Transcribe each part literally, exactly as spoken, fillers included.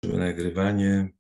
Nagrywanie.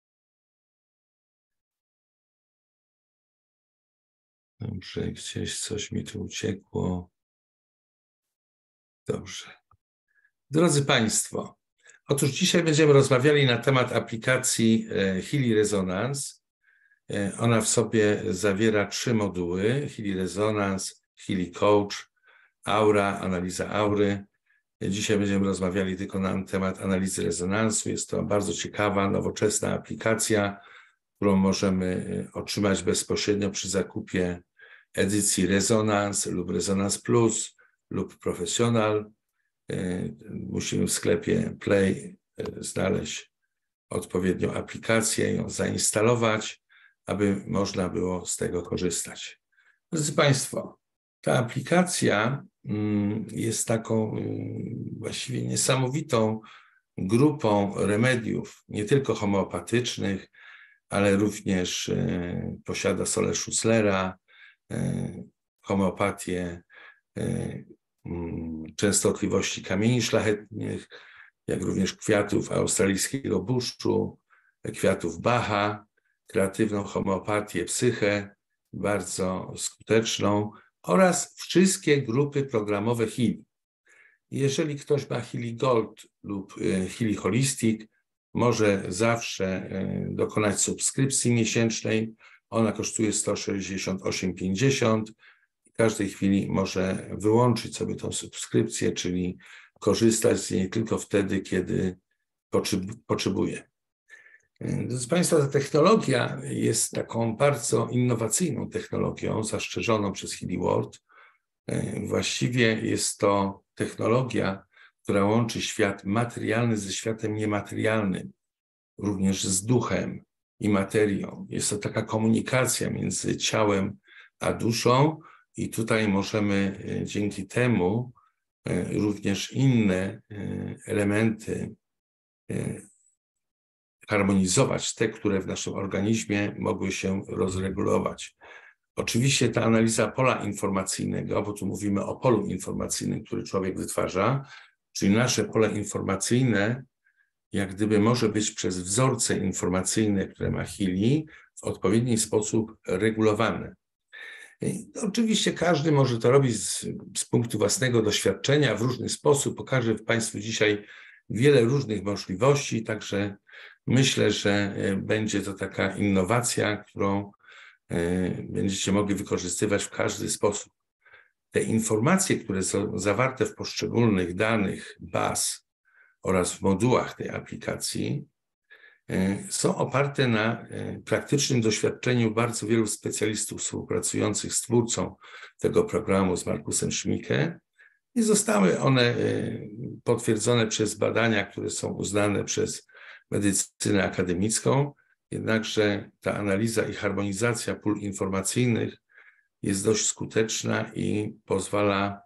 Dobrze, gdzieś coś mi tu uciekło. Dobrze. Drodzy Państwo, otóż dzisiaj będziemy rozmawiali na temat aplikacji Healy Resonance. Ona w sobie zawiera trzy moduły: Healy Resonance, Healy Coach, Aura, analiza aury. Dzisiaj będziemy rozmawiali tylko na temat analizy rezonansu. Jest to bardzo ciekawa, nowoczesna aplikacja, którą możemy otrzymać bezpośrednio przy zakupie edycji Resonance lub Resonance Plus lub Professional. Musimy w sklepie Play znaleźć odpowiednią aplikację, ją zainstalować, aby można było z tego korzystać. Drodzy Państwo, ta aplikacja jest taką właściwie niesamowitą grupą remediów, nie tylko homeopatycznych, ale również posiada solę Schutzlera, homeopatię częstotliwości kamieni szlachetnych, jak również kwiatów australijskiego buszu, kwiatów Bacha, kreatywną homeopatię, psychę, bardzo skuteczną, oraz wszystkie grupy programowe Healy. Jeżeli ktoś ma Healy Gold lub Healy Holistic, może zawsze dokonać subskrypcji miesięcznej. Ona kosztuje sto sześćdziesiąt osiem pięćdziesiąt. W każdej chwili może wyłączyć sobie tą subskrypcję, czyli korzystać z niej tylko wtedy, kiedy potrzebuje. Drodzy Państwo, ta technologia jest taką bardzo innowacyjną technologią, zastrzeżoną przez Healy World. Właściwie jest to technologia, która łączy świat materialny ze światem niematerialnym, również z duchem i materią. Jest to taka komunikacja między ciałem a duszą i tutaj możemy dzięki temu również inne elementy harmonizować, te, które w naszym organizmie mogły się rozregulować. Oczywiście ta analiza pola informacyjnego, bo tu mówimy o polu informacyjnym, który człowiek wytwarza, czyli nasze pole informacyjne, jak gdyby może być przez wzorce informacyjne, które ma Healy, w odpowiedni sposób regulowane. I oczywiście każdy może to robić z, z punktu własnego doświadczenia w różny sposób. Pokażę Państwu dzisiaj wiele różnych możliwości, także myślę, że będzie to taka innowacja, którą będziecie mogli wykorzystywać w każdy sposób. Te informacje, które są zawarte w poszczególnych danych baz oraz w modułach tej aplikacji, są oparte na praktycznym doświadczeniu bardzo wielu specjalistów współpracujących z twórcą tego programu, z Markusem Schmicke, i zostały one potwierdzone przez badania, które są uznane przez medycynę akademicką. Jednakże ta analiza i harmonizacja pól informacyjnych jest dość skuteczna i pozwala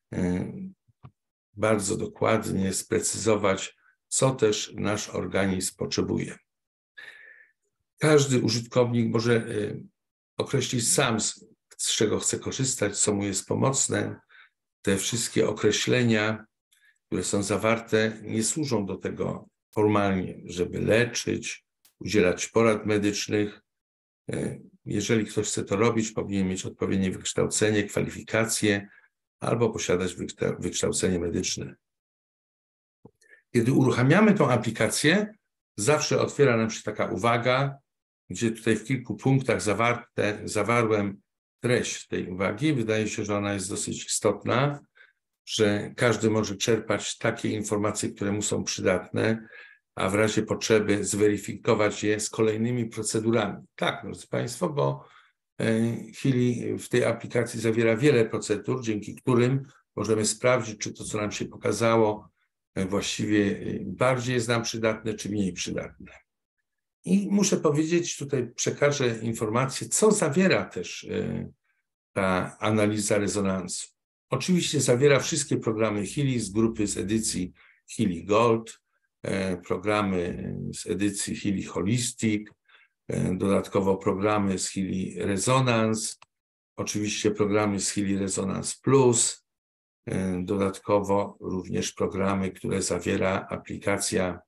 bardzo dokładnie sprecyzować, co też nasz organizm potrzebuje. Każdy użytkownik może określić sam, z czego chce korzystać, co mu jest pomocne. Te wszystkie określenia, które są zawarte, nie służą do tego formalnie, żeby leczyć, udzielać porad medycznych. Jeżeli ktoś chce to robić, powinien mieć odpowiednie wykształcenie, kwalifikacje albo posiadać wykształcenie medyczne. Kiedy uruchamiamy tą aplikację, zawsze otwiera nam się taka uwaga, gdzie tutaj w kilku punktach zawarte, zawarłem treść tej uwagi. Wydaje się, że ona jest dosyć istotna, że każdy może czerpać takie informacje, które mu są przydatne, a w razie potrzeby zweryfikować je z kolejnymi procedurami. Tak, drodzy Państwo, bo Healy w tej aplikacji zawiera wiele procedur, dzięki którym możemy sprawdzić, czy to, co nam się pokazało, właściwie bardziej jest nam przydatne, czy mniej przydatne. I muszę powiedzieć, tutaj przekażę informację, co zawiera też ta analiza rezonansu. Oczywiście zawiera wszystkie programy Healy z grupy, z edycji Healy Gold, programy z edycji Healy Holistic, dodatkowo programy z Healy Resonance, oczywiście programy z Healy Resonance Plus, dodatkowo również programy, które zawiera aplikacja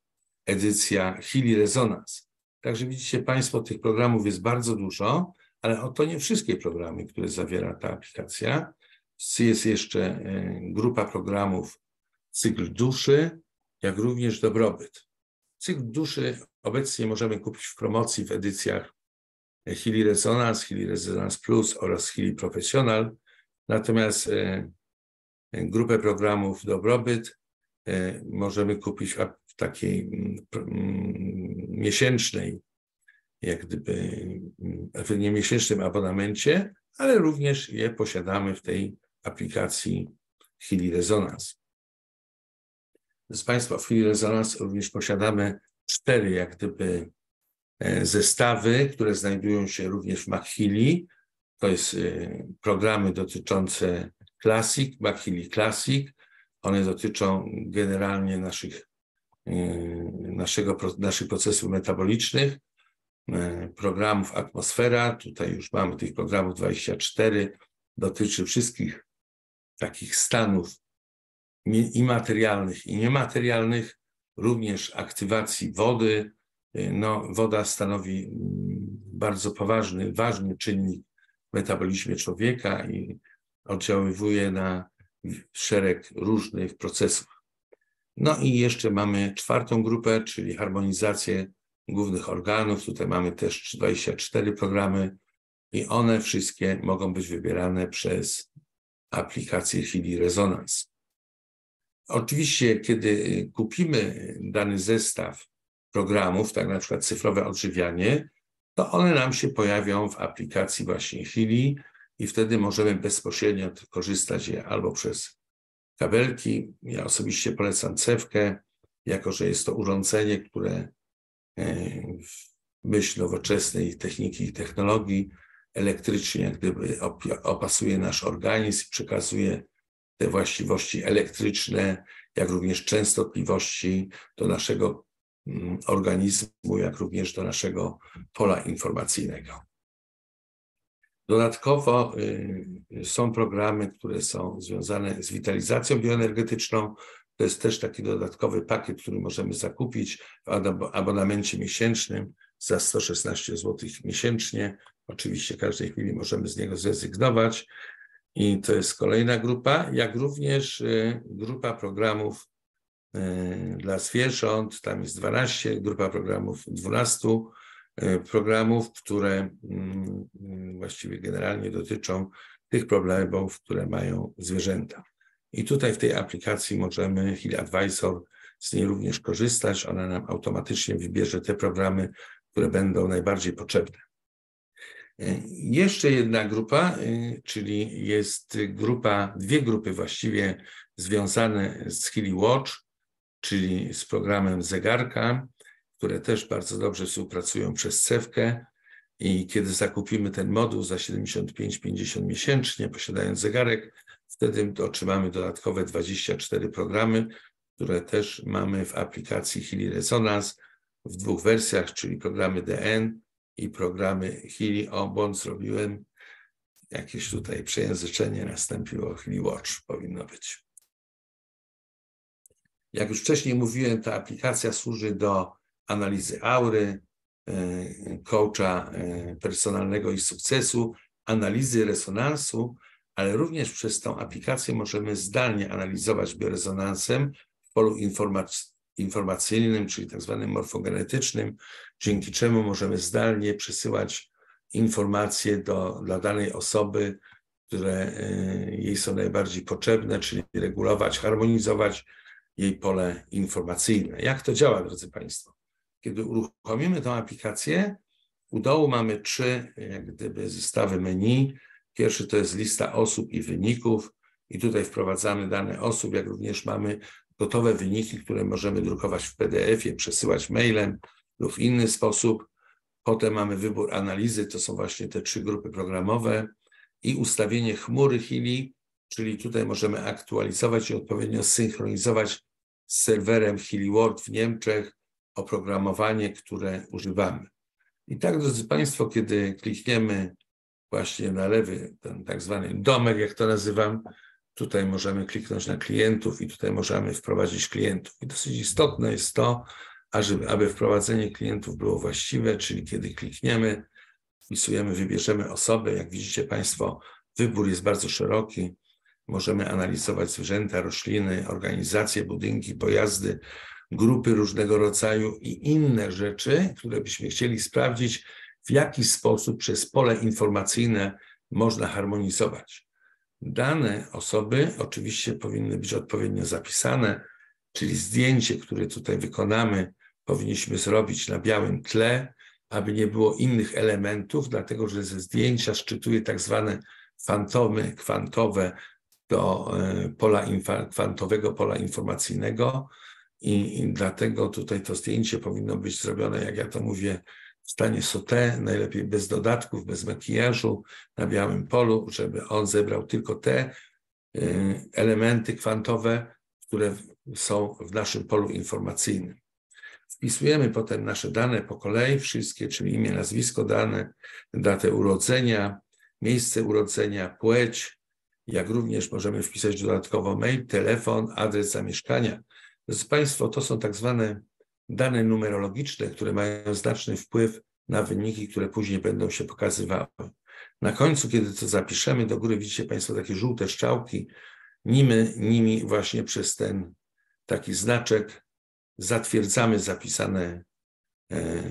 edycja Healy Resonance. Także widzicie Państwo, tych programów jest bardzo dużo, ale to nie wszystkie programy, które zawiera ta aplikacja. Jest jeszcze grupa programów Cykl Duszy, jak również Dobrobyt. Cykl Duszy obecnie możemy kupić w promocji w edycjach Healy Resonance, Healy Resonance Plus oraz Healy Professional. Natomiast grupę programów Dobrobyt możemy kupić w takiej miesięcznej, jak gdyby w niemiesięcznym abonamencie, ale również je posiadamy w tej aplikacji Healy Resonance. Z Państwa w Healy Resonance również posiadamy cztery jak gdyby zestawy, które znajdują się również w McHealy. To jest programy dotyczące Classic, McHealy Classic. One dotyczą generalnie naszych, naszego, naszych procesów metabolicznych, programów Atmosfera. Tutaj już mamy tych programów dwadzieścia cztery. Dotyczy wszystkich takich stanów i materialnych, i niematerialnych, również aktywacji wody. No, woda stanowi bardzo poważny, ważny czynnik w metabolizmie człowieka i oddziaływuje na szereg różnych procesów. No i jeszcze mamy czwartą grupę, czyli harmonizację głównych organów. Tutaj mamy też dwadzieścia cztery programy i one wszystkie mogą być wybierane przez aplikację Healy Resonance. Oczywiście, kiedy kupimy dany zestaw programów, tak na przykład cyfrowe odżywianie, to one nam się pojawią w aplikacji właśnie Healy i wtedy możemy bezpośrednio korzystać je albo przez kabelki. Ja osobiście polecam cewkę, jako że jest to urządzenie, które w myśl nowoczesnej techniki i technologii elektrycznie jak gdyby opasuje nasz organizm i przekazuje te właściwości elektryczne, jak również częstotliwości do naszego organizmu, jak również do naszego pola informacyjnego. Dodatkowo są programy, które są związane z witalizacją bioenergetyczną. To jest też taki dodatkowy pakiet, który możemy zakupić w abonamencie miesięcznym za sto szesnaście złotych miesięcznie. Oczywiście w każdej chwili możemy z niego zrezygnować. I to jest kolejna grupa, jak również grupa programów dla zwierząt. Tam jest dwanaście, grupa programów dwunastu programów, które właściwie generalnie dotyczą tych problemów, które mają zwierzęta. I tutaj w tej aplikacji możemy, Healy Advisor, z niej również korzystać. Ona nam automatycznie wybierze te programy, które będą najbardziej potrzebne. Jeszcze jedna grupa, czyli jest grupa, dwie grupy właściwie związane z Healy Watch, czyli z programem zegarka, które też bardzo dobrze współpracują przez cewkę i kiedy zakupimy ten moduł za siedemdziesiąt pięć pięćdziesiąt miesięcznie, posiadając zegarek, wtedy otrzymamy dodatkowe dwadzieścia cztery programy, które też mamy w aplikacji Healy Resonance w dwóch wersjach, czyli programy D N i programy Healy. O, błąd zrobiłem. Jakieś tutaj przejęzyczenie nastąpiło. Healy Watch powinno być. Jak już wcześniej mówiłem, ta aplikacja służy do analizy aury, coacha personalnego i sukcesu, analizy rezonansu, ale również przez tą aplikację możemy zdalnie analizować biorezonansem w polu informac informacyjnym, czyli tak zwanym morfogenetycznym, dzięki czemu możemy zdalnie przesyłać informacje do, dla danej osoby, które jej są najbardziej potrzebne, czyli regulować, harmonizować jej pole informacyjne. Jak to działa, drodzy Państwo? Kiedy uruchomimy tę aplikację, u dołu mamy trzy jak gdyby zestawy menu. Pierwszy to jest lista osób i wyników i tutaj wprowadzamy dane osób, jak również mamy gotowe wyniki, które możemy drukować w P D F-ie, przesyłać mailem lub w inny sposób. Potem mamy wybór analizy, to są właśnie te trzy grupy programowe i ustawienie chmury Healy, czyli tutaj możemy aktualizować i odpowiednio synchronizować z serwerem Healy World w Niemczech oprogramowanie, które używamy. I tak, drodzy Państwo, kiedy klikniemy właśnie na lewy, ten tak zwany domek, jak to nazywam, tutaj możemy kliknąć na klientów i tutaj możemy wprowadzić klientów. I dosyć istotne jest to, a żeby, aby wprowadzenie klientów było właściwe, czyli kiedy klikniemy, wpisujemy, wybierzemy osobę. Jak widzicie Państwo, wybór jest bardzo szeroki. Możemy analizować zwierzęta, rośliny, organizacje, budynki, pojazdy, grupy różnego rodzaju i inne rzeczy, które byśmy chcieli sprawdzić, w jaki sposób przez pole informacyjne można harmonizować. Dane osoby oczywiście powinny być odpowiednio zapisane, czyli zdjęcie, które tutaj wykonamy, powinniśmy zrobić na białym tle, aby nie było innych elementów, dlatego że ze zdjęcia szczytuje tak zwane fantomy kwantowe do pola kwantowego pola informacyjnego i, i dlatego tutaj to zdjęcie powinno być zrobione, jak ja to mówię, w stanie sauté, najlepiej bez dodatków, bez makijażu, na białym polu, żeby on zebrał tylko te y, elementy kwantowe, które są w naszym polu informacyjnym. Wpisujemy potem nasze dane po kolei, wszystkie, czyli imię, nazwisko, dane, datę urodzenia, miejsce urodzenia, płeć, jak również możemy wpisać dodatkowo mail, telefon, adres zamieszkania. Drodzy Państwo, to są tak zwane dane numerologiczne, które mają znaczny wpływ na wyniki, które później będą się pokazywały. Na końcu, kiedy to zapiszemy, do góry widzicie Państwo takie żółte strzałki, nimi, nimi właśnie przez ten taki znaczek zatwierdzamy zapisane e,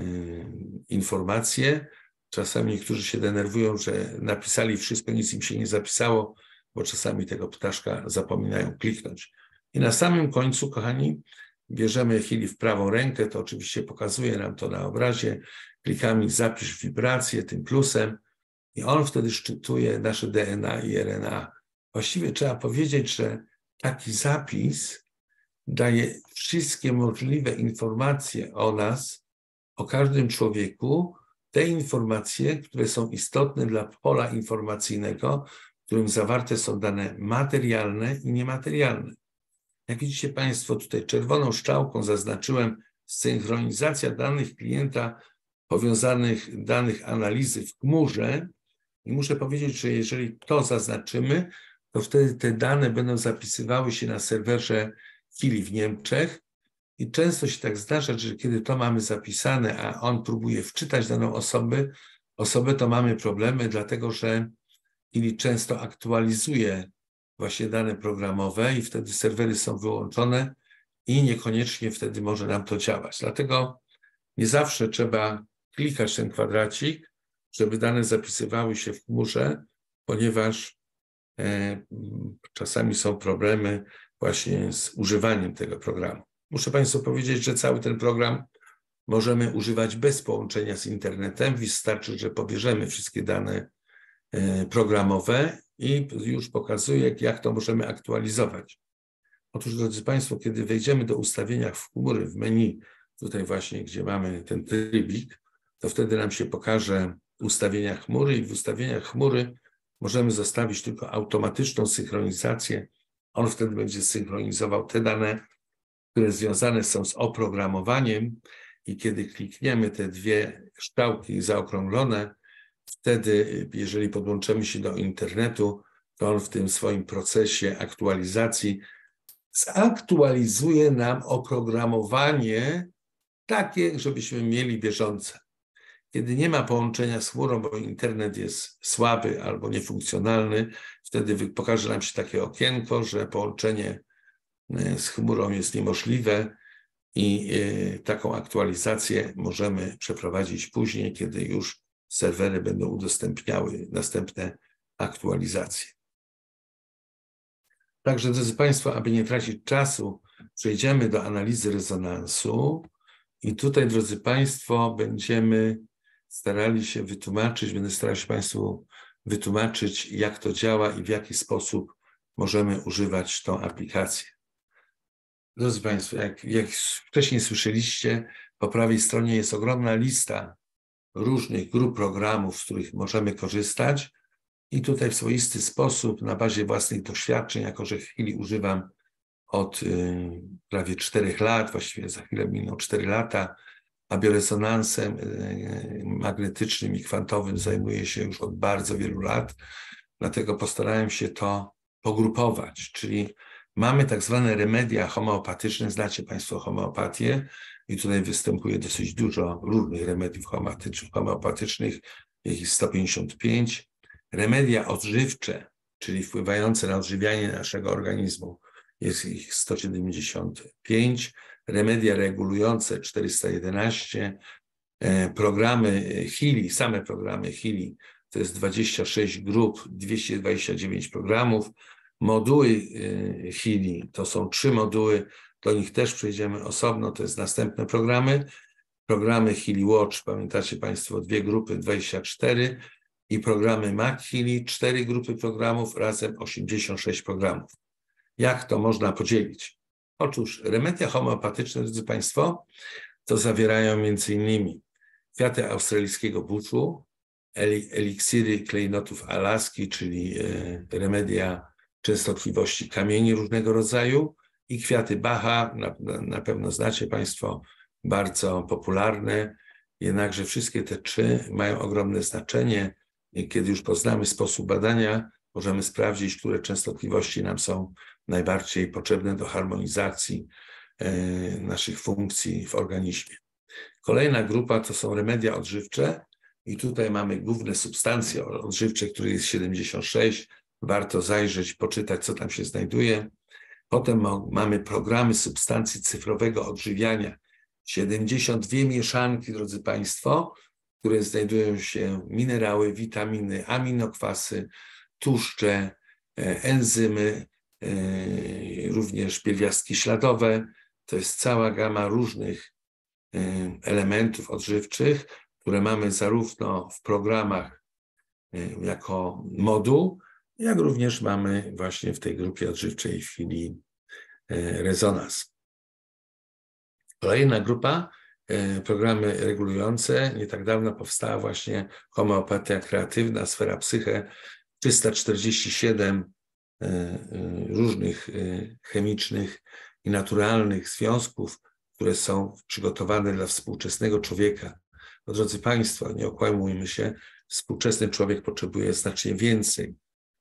informacje. Czasami niektórzy się denerwują, że napisali wszystko, nic im się nie zapisało, bo czasami tego ptaszka zapominają kliknąć. I na samym końcu, kochani, bierzemy chwili w prawą rękę, to oczywiście pokazuje nam to na obrazie, klikamy zapisz wibrację tym plusem i on wtedy szczytuje nasze D N A i R N A. Właściwie trzeba powiedzieć, że taki zapis daje wszystkie możliwe informacje o nas, o każdym człowieku, te informacje, które są istotne dla pola informacyjnego, w którym zawarte są dane materialne i niematerialne. Jak widzicie Państwo, tutaj czerwoną strzałką zaznaczyłem synchronizacja danych klienta, powiązanych danych analizy w chmurze i muszę powiedzieć, że jeżeli to zaznaczymy, to wtedy te dane będą zapisywały się na serwerze Chili w Niemczech i często się tak zdarza, że kiedy to mamy zapisane, a on próbuje wczytać daną osobę, osobę to mamy problemy, dlatego że Chili często aktualizuje właśnie dane programowe i wtedy serwery są wyłączone i niekoniecznie wtedy może nam to działać. Dlatego nie zawsze trzeba klikać ten kwadracik, żeby dane zapisywały się w chmurze, ponieważ e, czasami są problemy właśnie z używaniem tego programu. Muszę Państwu powiedzieć, że cały ten program możemy używać bez połączenia z internetem. Wystarczy, że pobierzemy wszystkie dane e, programowe i już pokazuję, jak to możemy aktualizować. Otóż, drodzy Państwo, kiedy wejdziemy do ustawienia w chmury, w menu, tutaj właśnie, gdzie mamy ten trybik, to wtedy nam się pokaże ustawienia chmury i w ustawieniach chmury możemy zostawić tylko automatyczną synchronizację. On wtedy będzie synchronizował te dane, które związane są z oprogramowaniem i kiedy klikniemy te dwie strzałki zaokrąglone, wtedy, jeżeli podłączymy się do internetu, to on w tym swoim procesie aktualizacji zaktualizuje nam oprogramowanie takie, żebyśmy mieli bieżące. Kiedy nie ma połączenia z chmurą, bo internet jest słaby albo niefunkcjonalny, wtedy pokaże nam się takie okienko, że połączenie z chmurą jest niemożliwe i taką aktualizację możemy przeprowadzić później, kiedy już serwery będą udostępniały następne aktualizacje. Także, drodzy Państwo, aby nie tracić czasu, przejdziemy do analizy rezonansu i tutaj, drodzy Państwo, będziemy starali się wytłumaczyć, będę starał się Państwu wytłumaczyć, jak to działa i w jaki sposób możemy używać tą aplikację. Drodzy Państwo, jak, jak wcześniej słyszeliście, po prawej stronie jest ogromna lista różnych grup programów, z których możemy korzystać i tutaj w swoisty sposób, na bazie własnych doświadczeń, jako że w chwili używam od y, prawie czterech lat, właściwie za chwilę miną cztery lata, a biorezonansem y, magnetycznym i kwantowym zajmuję się już od bardzo wielu lat, dlatego postarałem się to pogrupować, czyli mamy tak zwane remedia homeopatyczne, znacie Państwo homeopatię i tutaj występuje dosyć dużo różnych remediów homeopatycznych, ich jest sto pięćdziesiąt pięć. Remedia odżywcze, czyli wpływające na odżywianie naszego organizmu, jest ich sto siedemdziesiąt pięć. Remedia regulujące czterysta jedenaście. Programy Healy, same programy Healy, to jest dwadzieścia sześć grup, dwieście dwadzieścia dziewięć programów. Moduły Healy to są trzy moduły, do nich też przejdziemy osobno, to jest następne programy. Programy Healy Watch, pamiętacie Państwo, dwie grupy, dwadzieścia cztery i programy Mac Healy, cztery grupy programów, razem osiemdziesiąt sześć programów. Jak to można podzielić? Otóż remedia homeopatyczne, drodzy Państwo, to zawierają między innymi kwiaty australijskiego buczu, eliksiry klejnotów Alaski, czyli remedia częstotliwości kamieni różnego rodzaju i kwiaty Bacha, na, na pewno znacie Państwo, bardzo popularne, jednakże wszystkie te trzy mają ogromne znaczenie. I kiedy już poznamy sposób badania, możemy sprawdzić, które częstotliwości nam są najbardziej potrzebne do harmonizacji naszych funkcji w organizmie. Kolejna grupa to są remedia odżywcze i tutaj mamy główne substancje odżywcze, których jest siedemdziesiąt sześć. Warto zajrzeć, poczytać, co tam się znajduje. Potem mamy programy substancji cyfrowego odżywiania. siedemdziesiąt dwie mieszanki, drodzy Państwo, w której znajdują się minerały, witaminy, aminokwasy, tłuszcze, enzymy, również pierwiastki śladowe. To jest cała gama różnych elementów odżywczych, które mamy zarówno w programach jako moduł, jak również mamy właśnie w tej grupie odżywczej w chwili rezonans. Kolejna grupa, programy regulujące. Nie tak dawno powstała właśnie homeopatia kreatywna, sfera psyche, trzysta czterdzieści siedem różnych chemicznych i naturalnych związków, które są przygotowane dla współczesnego człowieka. No, drodzy Państwo, nie okłamujmy się, współczesny człowiek potrzebuje znacznie więcej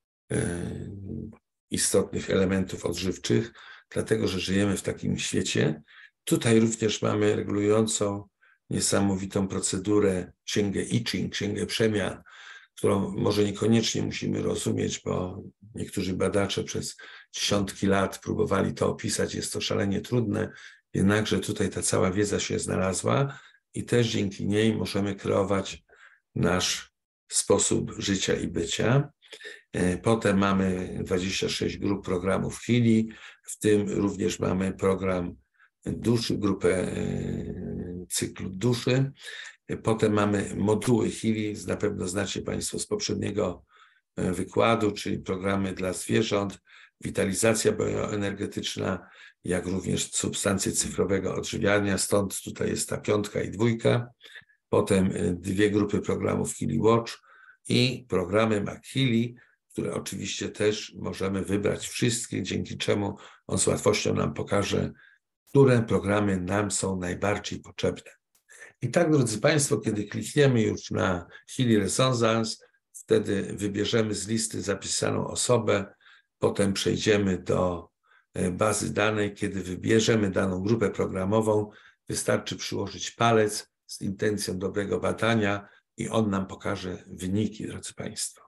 istotnych elementów odżywczych, dlatego że żyjemy w takim świecie. Tutaj również mamy regulującą niesamowitą procedurę, księgę I Ching, księgę przemian, którą może niekoniecznie musimy rozumieć, bo niektórzy badacze przez dziesiątki lat próbowali to opisać, jest to szalenie trudne, jednakże tutaj ta cała wiedza się znalazła i też dzięki niej możemy kreować nasz sposób życia i bycia. Potem mamy dwadzieścia sześć grup programów Healy, w tym również mamy program duszy, grupę cyklu duszy. Potem mamy moduły Healy, na pewno znacie Państwo z poprzedniego wykładu, czyli programy dla zwierząt, witalizacja bioenergetyczna, jak również substancje cyfrowego odżywiania, stąd tutaj jest ta piątka i dwójka. Potem dwie grupy programów Healy Watch i programy Mac Healy, które oczywiście też możemy wybrać wszystkie, dzięki czemu on z łatwością nam pokaże, które programy nam są najbardziej potrzebne. I tak, drodzy Państwo, kiedy klikniemy już na Healy Resonance, wtedy wybierzemy z listy zapisaną osobę, potem przejdziemy do bazy danej. Kiedy wybierzemy daną grupę programową, wystarczy przyłożyć palec z intencją dobrego badania i on nam pokaże wyniki, drodzy Państwo.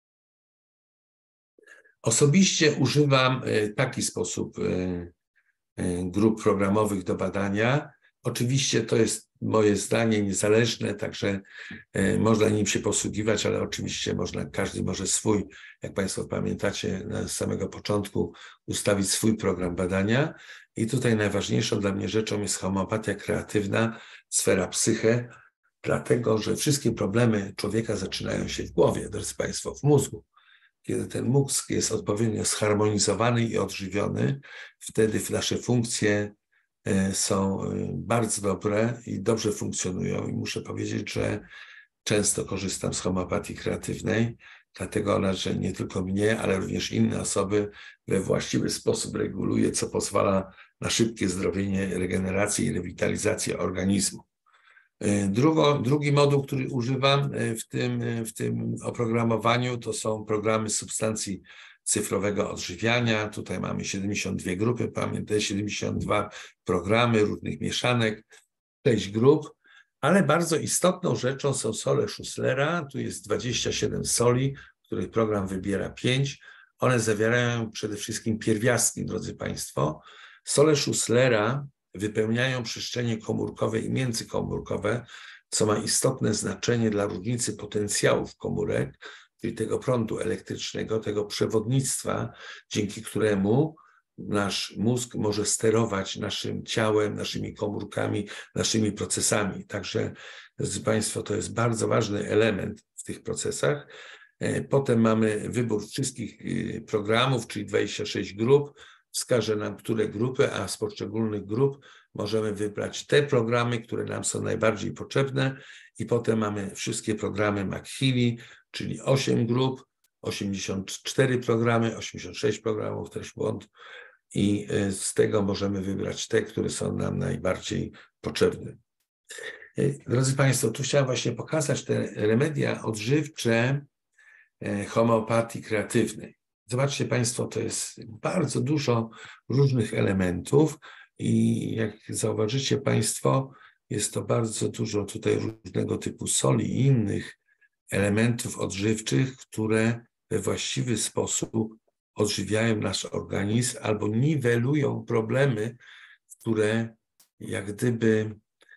Osobiście używam taki sposób grup programowych do badania. Oczywiście to jest moje zdanie niezależne, także można nim się posługiwać, ale oczywiście można, każdy może swój, jak Państwo pamiętacie, na samego początku ustawić swój program badania. I tutaj najważniejszą dla mnie rzeczą jest homeopatia kreatywna, sfera psyche, dlatego że wszystkie problemy człowieka zaczynają się w głowie, drodzy Państwo, w mózgu. Kiedy ten mózg jest odpowiednio zharmonizowany i odżywiony, wtedy nasze funkcje są bardzo dobre i dobrze funkcjonują. I muszę powiedzieć, że często korzystam z homeopatii kreatywnej, dlatego ona, że nie tylko mnie, ale również inne osoby we właściwy sposób reguluje, co pozwala na szybkie zdrowienie, regenerację i rewitalizację organizmu. Drugo, drugi moduł, który używam w tym, w tym oprogramowaniu, to są programy substancji cyfrowego odżywiania. Tutaj mamy siedemdziesiąt dwie grupy, pamiętaj, siedemdziesiąt dwa programy różnych mieszanek. sześć grup, ale bardzo istotną rzeczą są sole Schusslera. Tu jest dwadzieścia siedem soli, których program wybiera pięć. One zawierają przede wszystkim pierwiastki, drodzy Państwo. Sole Schusslera wypełniają przestrzenie komórkowe i międzykomórkowe, co ma istotne znaczenie dla różnicy potencjałów komórek, czyli tego prądu elektrycznego, tego przewodnictwa, dzięki któremu nasz mózg może sterować naszym ciałem, naszymi komórkami, naszymi procesami. Także, drodzy Państwo, to jest bardzo ważny element w tych procesach. Potem mamy wybór wszystkich programów, czyli dwadzieścia sześć grup. Wskaże nam, które grupy, a z poszczególnych grup możemy wybrać te programy, które nam są najbardziej potrzebne. I potem mamy wszystkie programy McHealy, czyli osiem grup, osiemdziesiąt cztery programy, osiemdziesiąt sześć programów, też błąd. I z tego możemy wybrać te, które są nam najbardziej potrzebne. Drodzy Państwo, tu chciałem właśnie pokazać te remedia odżywcze homeopatii kreatywnej. Zobaczcie Państwo, to jest bardzo dużo różnych elementów i jak zauważycie Państwo, jest to bardzo dużo tutaj różnego typu soli i innych elementów odżywczych, które we właściwy sposób odżywiają nasz organizm albo niwelują problemy, które jak gdyby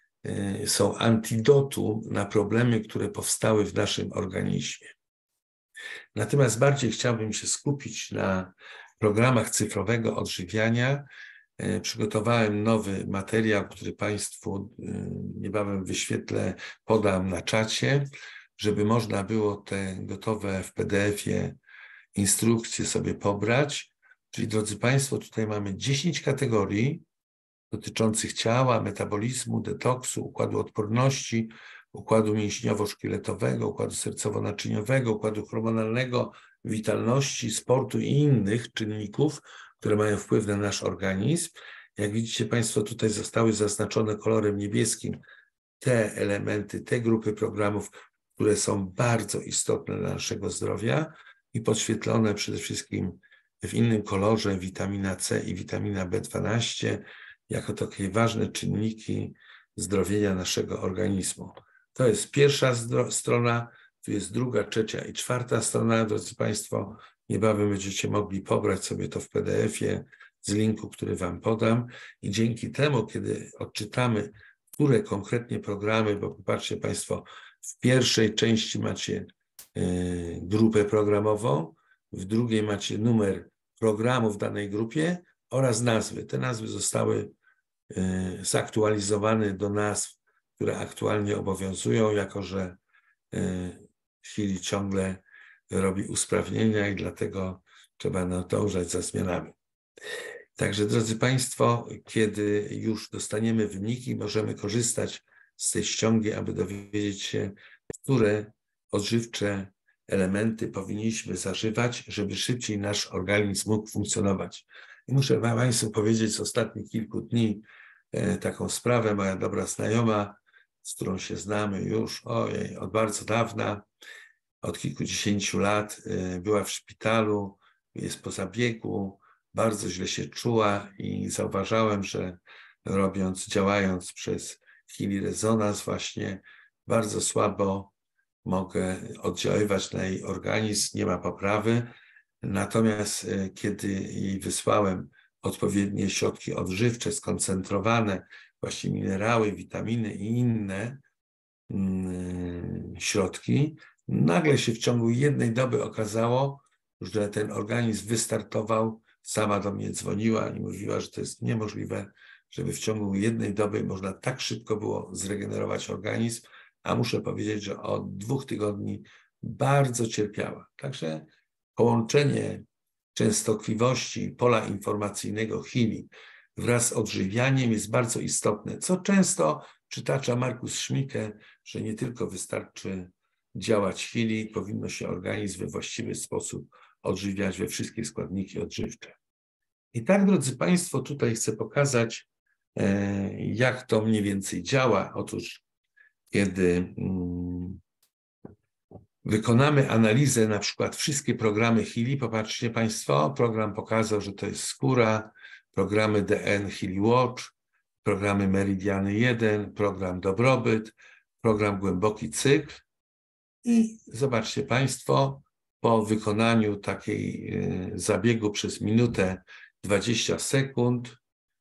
są antidotum na problemy, które powstały w naszym organizmie. Natomiast bardziej chciałbym się skupić na programach cyfrowego odżywiania. Przygotowałem nowy materiał, który Państwu niebawem wyświetlę, podam na czacie, żeby można było te gotowe w P D F-ie instrukcje sobie pobrać. Czyli, drodzy Państwo, tutaj mamy dziesięć kategorii dotyczących ciała, metabolizmu, detoksu, układu odporności, układu mięśniowo-szkieletowego, układu sercowo-naczyniowego, układu hormonalnego, witalności, sportu i innych czynników, które mają wpływ na nasz organizm. Jak widzicie Państwo, tutaj zostały zaznaczone kolorem niebieskim te elementy, te grupy programów, które są bardzo istotne dla naszego zdrowia i podświetlone przede wszystkim w innym kolorze witamina C i witamina B dwanaście jako takie ważne czynniki zdrowienia naszego organizmu. To jest pierwsza strona, tu jest druga, trzecia i czwarta strona. Drodzy Państwo, niebawem będziecie mogli pobrać sobie to w P D F-ie z linku, który Wam podam i dzięki temu, kiedy odczytamy, które konkretnie programy, bo popatrzcie Państwo, w pierwszej części macie y, grupę programową, w drugiej macie numer programu w danej grupie oraz nazwy. Te nazwy zostały y, zaktualizowane do nazw, które aktualnie obowiązują, jako że Healy ciągle robi usprawnienia i dlatego trzeba nadążać za zmianami. Także, drodzy Państwo, kiedy już dostaniemy wyniki, możemy korzystać z tej ściągi, aby dowiedzieć się, które odżywcze elementy powinniśmy zażywać, żeby szybciej nasz organizm mógł funkcjonować. I muszę Państwu powiedzieć z ostatnich kilku dni taką sprawę. Moja dobra znajoma, z którą się znamy już ojej, od bardzo dawna, od kilkudziesięciu lat, była w szpitalu, jest po zabiegu, bardzo źle się czuła i zauważałem, że robiąc, działając przez Healy Rezonans właśnie bardzo słabo mogę oddziaływać na jej organizm, nie ma poprawy. Natomiast kiedy jej wysłałem odpowiednie środki odżywcze, skoncentrowane, właśnie minerały, witaminy i inne mm, środki, nagle się w ciągu jednej doby okazało, że ten organizm wystartował. Sama do mnie dzwoniła i mówiła, że to jest niemożliwe, żeby w ciągu jednej doby można tak szybko było zregenerować organizm, a muszę powiedzieć, że od dwóch tygodni bardzo cierpiała. Także połączenie częstotliwości pola informacyjnego Healy wraz z odżywianiem jest bardzo istotne, co często przytacza Markus Schmicke, że nie tylko wystarczy działać Healy, powinno się organizm we właściwy sposób odżywiać we wszystkie składniki odżywcze. I tak, drodzy Państwo, tutaj chcę pokazać, jak to mniej więcej działa. Otóż, kiedy wykonamy analizę, na przykład wszystkie programy Healy, popatrzcie Państwo, program pokazał, że to jest skóra, programy D N Healy Watch, programy Meridiany jeden, program Dobrobyt, program Głęboki Cykl. I zobaczcie Państwo, po wykonaniu takiej zabiegu przez minutę dwadzieścia sekund,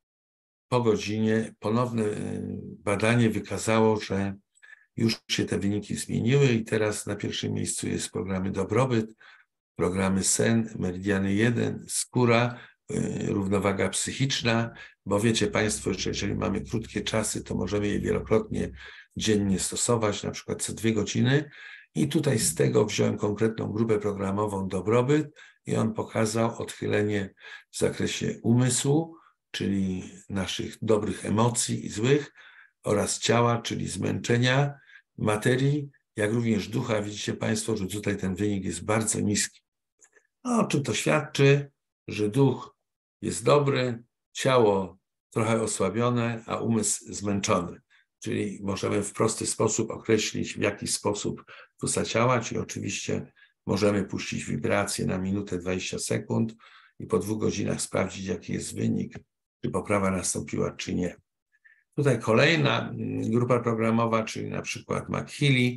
po godzinie ponowne badanie wykazało, że już się te wyniki zmieniły i teraz na pierwszym miejscu jest programy Dobrobyt, programy Sen, Meridiany jeden, Skóra, równowaga psychiczna, bo wiecie Państwo, że jeżeli mamy krótkie czasy, to możemy je wielokrotnie dziennie stosować, na przykład co dwie godziny. I tutaj z tego wziąłem konkretną grupę programową Dobrobyt i on pokazał odchylenie w zakresie umysłu, czyli naszych dobrych emocji i złych, oraz ciała, czyli zmęczenia, materii, jak również ducha. Widzicie Państwo, że tutaj ten wynik jest bardzo niski. No, o czym to świadczy? Że duch jest dobry, ciało trochę osłabione, a umysł zmęczony. Czyli możemy w prosty sposób określić, w jaki sposób tu zadziałać i oczywiście możemy puścić wibrację na minutę dwadzieścia sekund i po dwóch godzinach sprawdzić, jaki jest wynik, czy poprawa nastąpiła, czy nie. Tutaj kolejna grupa programowa, czyli na przykład McHealy,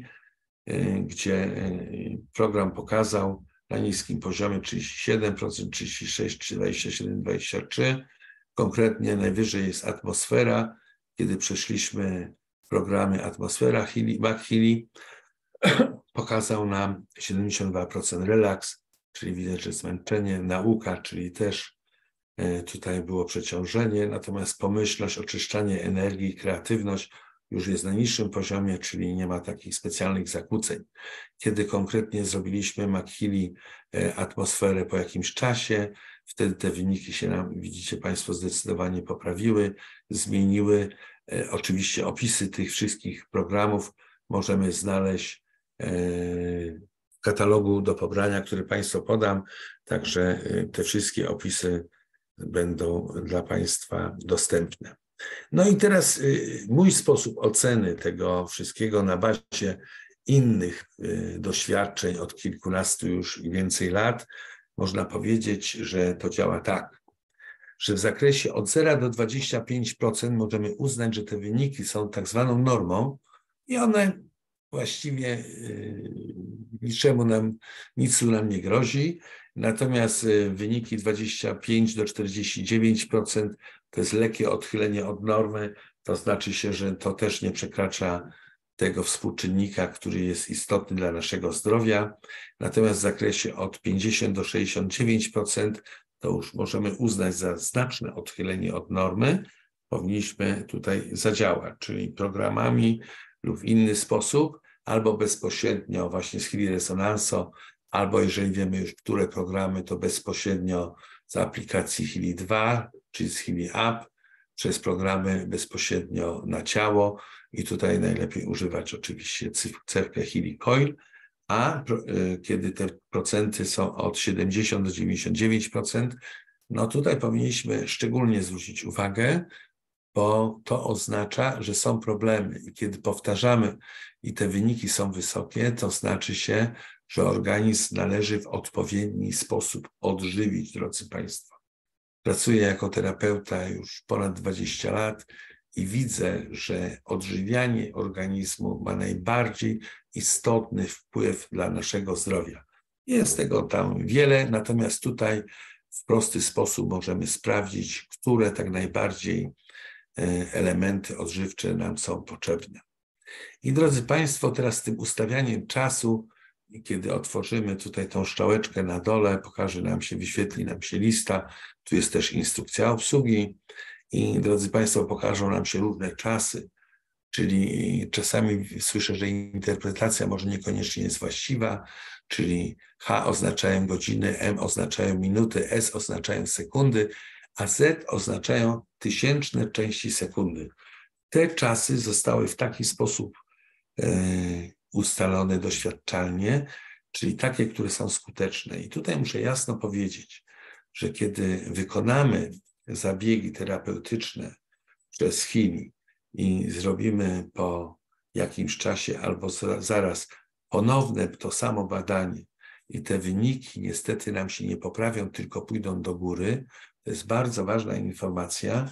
gdzie program pokazał na niskim poziomie trzydzieści siedem procent, trzydzieści sześć procent, dwadzieścia siedem procent, dwadzieścia trzy procent. Konkretnie najwyżej jest atmosfera, kiedy przeszliśmy programy atmosfera McHealy, pokazał nam siedemdziesiąt dwa procent relaks, czyli widać, że zmęczenie, nauka, czyli też tutaj było przeciążenie, natomiast pomyślność, oczyszczanie energii, kreatywność już jest na niższym poziomie, czyli nie ma takich specjalnych zakłóceń. Kiedy konkretnie zrobiliśmy McHealy atmosferę po jakimś czasie, wtedy te wyniki się nam, widzicie Państwo, zdecydowanie poprawiły, zmieniły. Oczywiście opisy tych wszystkich programów możemy znaleźć w katalogu do pobrania, który Państwu podam, także te wszystkie opisy będą dla Państwa dostępne. No i teraz mój sposób oceny tego wszystkiego na bazie innych doświadczeń od kilkunastu już i więcej lat, można powiedzieć, że to działa tak, że w zakresie od zera do dwudziestu pięciu procent możemy uznać, że te wyniki są tak zwaną normą i one właściwie niczemu nam, nic tu nam nie grozi. Natomiast wyniki dwadzieścia pięć do czterdziestu dziewięciu procent to jest lekkie odchylenie od normy, to znaczy się, że to też nie przekracza tego współczynnika, który jest istotny dla naszego zdrowia. Natomiast w zakresie od pięćdziesięciu do sześćdziesięciu dziewięciu procent to już możemy uznać za znaczne odchylenie od normy. Powinniśmy tutaj zadziałać, czyli programami lub w inny sposób, albo bezpośrednio właśnie z Healy Resonanso, albo jeżeli wiemy już, które programy, to bezpośrednio z aplikacji Healy dwa, czyli z Healy App, przez programy bezpośrednio na ciało i tutaj najlepiej używać oczywiście cewkę Healy Coil, a kiedy te procenty są od siedemdziesięciu do dziewięćdziesięciu dziewięciu procent, no tutaj powinniśmy szczególnie zwrócić uwagę, bo to oznacza, że są problemy i kiedy powtarzamy i te wyniki są wysokie, to znaczy się, że organizm należy w odpowiedni sposób odżywić, drodzy Państwo. Pracuję jako terapeuta już ponad dwadzieścia lat i widzę, że odżywianie organizmu ma najbardziej istotny wpływ dla naszego zdrowia. Jest tego tam wiele, natomiast tutaj w prosty sposób możemy sprawdzić, które tak najbardziej elementy odżywcze nam są potrzebne. I drodzy Państwo, teraz z tym ustawianiem czasu, kiedy otworzymy tutaj tą strzałeczkę na dole, pokaże nam się, wyświetli nam się lista, tu jest też instrukcja obsługi i drodzy Państwo, pokażą nam się różne czasy, czyli czasami słyszę, że interpretacja może niekoniecznie jest właściwa, czyli H oznaczają godziny, M oznaczają minuty, S oznaczają sekundy, a Z oznaczają tysięczne części sekundy. Te czasy zostały w taki sposób e, ustalone doświadczalnie, czyli takie, które są skuteczne. I tutaj muszę jasno powiedzieć, że kiedy wykonamy zabiegi terapeutyczne przez Healy i zrobimy po jakimś czasie albo zaraz ponowne to samo badanie i te wyniki niestety nam się nie poprawią, tylko pójdą do góry, to jest bardzo ważna informacja,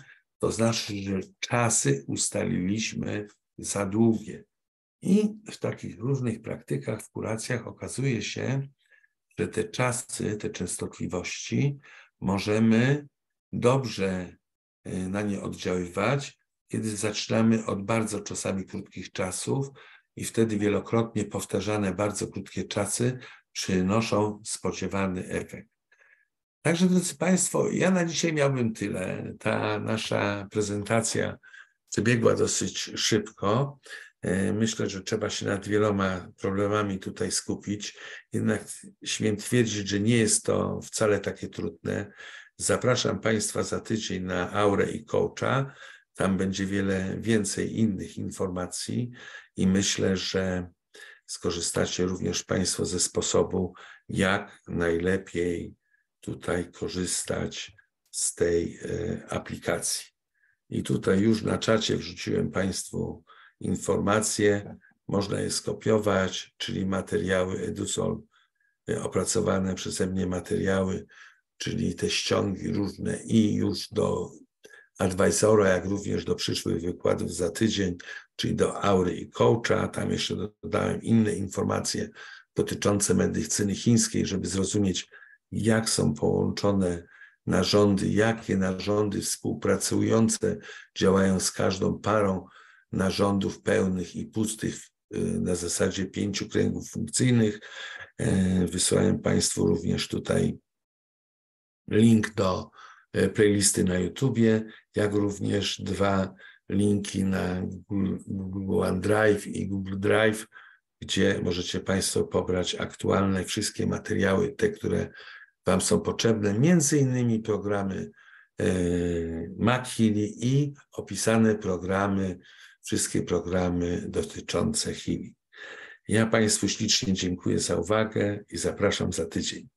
to znaczy, że czasy ustaliliśmy za długie. I w takich różnych praktykach, w kuracjach okazuje się, że te czasy, te częstotliwości możemy dobrze na nie oddziaływać, kiedy zaczynamy od bardzo czasami krótkich czasów i wtedy wielokrotnie powtarzane bardzo krótkie czasy przynoszą spodziewany efekt. Także, drodzy Państwo, ja na dzisiaj miałbym tyle. Ta nasza prezentacja przebiegła dosyć szybko. Myślę, że trzeba się nad wieloma problemami tutaj skupić. Jednak śmiem twierdzić, że nie jest to wcale takie trudne. Zapraszam Państwa za tydzień na Aurę i Coacha. Tam będzie wiele więcej innych informacji i myślę, że skorzystacie również Państwo ze sposobu, jak najlepiej tutaj korzystać z tej aplikacji. I tutaj już na czacie wrzuciłem Państwu informacje, można je skopiować, czyli materiały Edusol, opracowane przeze mnie materiały, czyli te ściągi różne i już do advisora, jak również do przyszłych wykładów za tydzień, czyli do Aury i Coacha. Tam jeszcze dodałem inne informacje dotyczące medycyny chińskiej, żeby zrozumieć, jak są połączone narządy, jakie narządy współpracujące działają z każdą parą narządów pełnych i pustych na zasadzie pięciu kręgów funkcyjnych. Wysłałem Państwu również tutaj link do playlisty na YouTubie, jak również dwa linki na Google, Google OneDrive i Google Drive, gdzie możecie Państwo pobrać aktualne wszystkie materiały, te, które Wam są potrzebne, między innymi programy McHealy i opisane programy, wszystkie programy dotyczące chemii. Ja Państwu ślicznie dziękuję za uwagę i zapraszam za tydzień.